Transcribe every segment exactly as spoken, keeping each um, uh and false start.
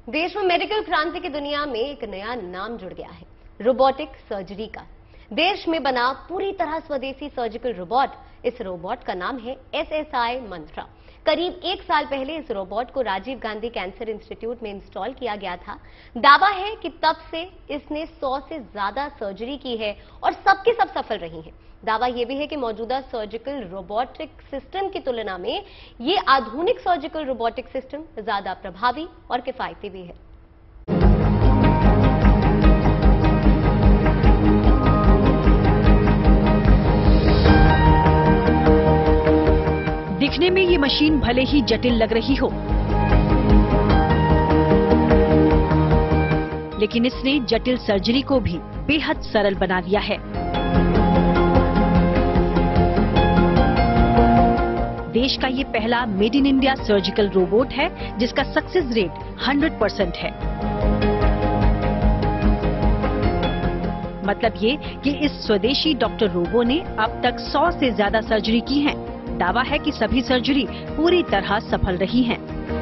देश में मेडिकल क्रांति की दुनिया में एक नया नाम जुड़ गया है, रोबोटिक सर्जरी का। देश में बना पूरी तरह स्वदेशी सर्जिकल रोबोट, इस रोबोट का नाम है एस एस आई मंत्रा। करीब एक साल पहले इस रोबोट को राजीव गांधी कैंसर इंस्टीट्यूट में इंस्टॉल किया गया था। दावा है कि तब से इसने सौ से ज्यादा सर्जरी की है और सबकी सब सफल रही हैं। दावा यह भी है कि मौजूदा सर्जिकल रोबोटिक सिस्टम की तुलना में ये आधुनिक सर्जिकल रोबोटिक सिस्टम ज्यादा प्रभावी और किफायती भी है। दिखने में ये मशीन भले ही जटिल लग रही हो, लेकिन इसने जटिल सर्जरी को भी बेहद सरल बना दिया है। देश का ये पहला made in India surgical robot है जिसका सक्सेस रेट सौ परसेंट है। मतलब ये कि इस स्वदेशी डॉक्टर रोबो ने अब तक सौ से ज्यादा सर्जरी की हैं। दावा है कि सभी सर्जरी पूरी तरह सफल रही हैं।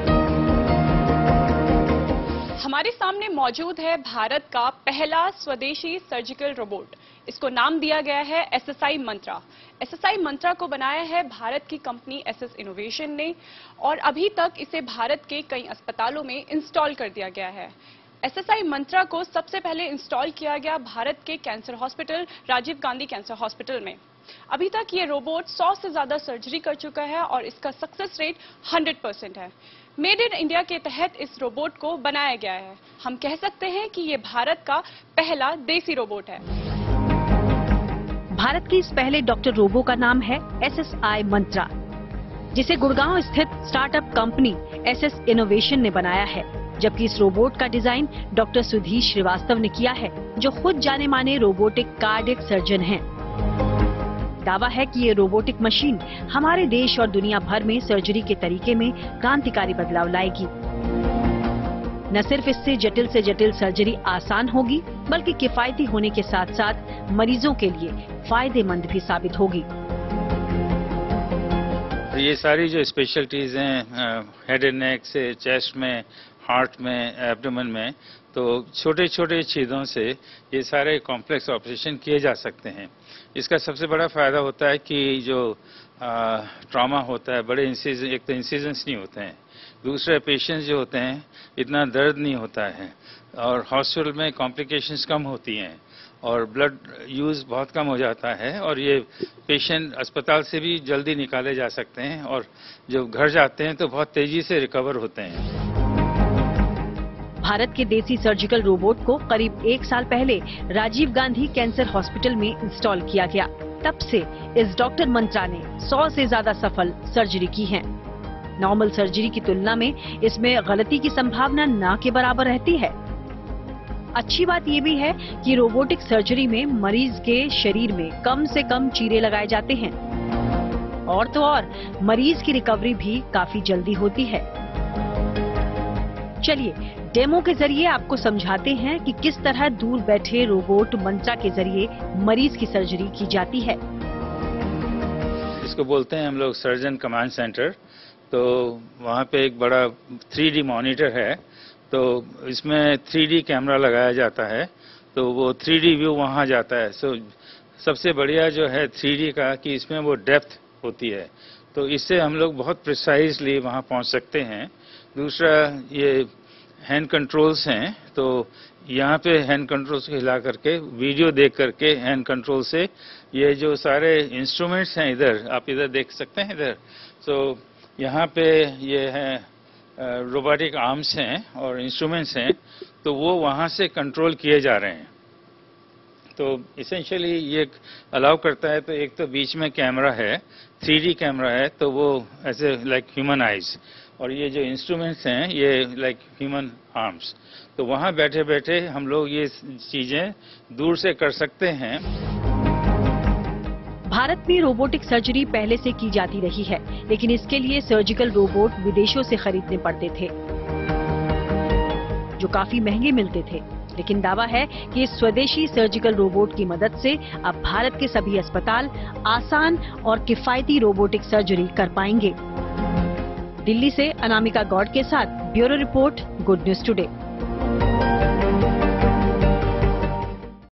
हमारे सामने मौजूद है भारत का पहला स्वदेशी सर्जिकल रोबोट। इसको नाम दिया गया है S S I Mantra. S S I Mantra को बनाया है भारत की कंपनी एस एस इनोवेशन ने और अभी तक इसे भारत के कई अस्पतालों में इंस्टॉल कर दिया गया है। एस एस आई मंत्रा को सबसे पहले इंस्टॉल किया गया भारत के cancer hospital Rajiv Gandhi cancer hospital में। अभी तक ये रोबोट सौ से ज्यादा सर्जरी कर चुका है और इसका सक्सेस रेट सौ परसेंट है। मेड इन इंडिया के तहत इस रोबोट को बनाया गया है। हम कह सकते हैं कि ये भारत का पहला देसी रोबोट है। भारत के इस पहले डॉक्टर रोबो का नाम है एस एस आई मंत्रा, जिसे गुड़गांव स्थित startup company S S innovation ने बनाया है। जबकि इस रोबोट का डिजाइन डॉक्टर सुधीर श्रीवास्तव ने किया है, जो खुद जाने माने रोबोटिक कार्डियक सर्जन हैं। दावा है कि ये रोबोटिक मशीन हमारे देश और दुनिया भर में सर्जरी के तरीके में क्रांतिकारी बदलाव लाएगी। न सिर्फ इससे जटिल से जटिल सर्जरी आसान होगी, बल्कि किफायती होने के साथ साथ मरीजों के लिए फायदेमंद भी साबित होगी। ये सारी जो स्पेशलिटीज हैं हेड एंड नेक से चेस्ट में, हार्ट में, एब्डोमेन में, तो छोटे छोटे छेदों से ये सारे कॉम्प्लेक्स ऑपरेशन किए जा सकते हैं। इसका सबसे बड़ा फायदा होता है कि जो ट्रॉमा होता है, बड़े इंसिजन, एक तो इंसिजन्स नहीं होते हैं, दूसरे पेशेंट्स जो होते हैं इतना दर्द नहीं होता है और हॉस्पिटल में कॉम्प्लिकेशंस कम होती हैं और ब्लड यूज़ बहुत कम हो जाता है और ये पेशेंट अस्पताल से भी जल्दी निकाले जा सकते हैं और जब घर जाते हैं तो बहुत तेजी से रिकवर होते हैं। भारत के देसी सर्जिकल रोबोट को करीब एक साल पहले राजीव गांधी कैंसर हॉस्पिटल में इंस्टॉल किया गया। तब से इस डॉक्टर मंत्रा ने सौ से ज्यादा सफल सर्जरी की है। नॉर्मल सर्जरी की तुलना में इसमें गलती की संभावना न के बराबर रहती है। अच्छी बात ये भी है कि रोबोटिक सर्जरी में मरीज के शरीर में कम से कम चीरे लगाए जाते हैं और तो और मरीज की रिकवरी भी काफी जल्दी होती है। चलिए डेमो के जरिए आपको समझाते हैं कि किस तरह दूर बैठे रोबोट मंत्रा के जरिए मरीज की सर्जरी की जाती है। इसको बोलते हैं हम लोग सर्जन कमांड सेंटर। तो वहाँ पे एक बड़ा थ्री डी मॉनिटर है, तो इसमें थ्री डी कैमरा लगाया जाता है, तो वो थ्री डी व्यू वहाँ जाता है। सो सबसे बढ़िया जो है थ्री डी का कि इसमें वो डेप्थ होती है, तो इससे हम लोग बहुत प्रिसाइजली वहाँ पहुँच सकते हैं। दूसरा ये हैंड कंट्रोल्स हैं, तो यहाँ पे हैंड कंट्रोल्स को हिला करके वीडियो देख करके हैंड कंट्रोल से ये जो सारे इंस्ट्रूमेंट्स हैं, इधर आप इधर देख सकते हैं इधर, तो यहाँ पे ये है रोबोटिक आर्म्स हैं और इंस्ट्रूमेंट्स हैं, तो वो वहाँ से कंट्रोल किए जा रहे हैं। तो इसेंशियली ये अलाउ करता है, तो एक तो बीच में कैमरा है, थ्री डी कैमरा है, तो वो ऐसे लाइक ह्यूमन आइज, और ये जो इंस्ट्रूमेंट्स हैं ये लाइक ह्यूमन आर्म्स, तो वहाँ बैठे बैठे हम लोग ये चीजें दूर से कर सकते हैं। भारत में रोबोटिक सर्जरी पहले से की जाती रही है, लेकिन इसके लिए सर्जिकल रोबोट विदेशों से खरीदने पड़ते थे, जो काफी महंगे मिलते थे। लेकिन दावा है कि इस स्वदेशी सर्जिकल रोबोट की मदद से अब भारत के सभी अस्पताल आसान और किफायती रोबोटिक सर्जरी कर पाएंगे। दिल्ली से अनामिका गौड़ के साथ bureau report, good news today.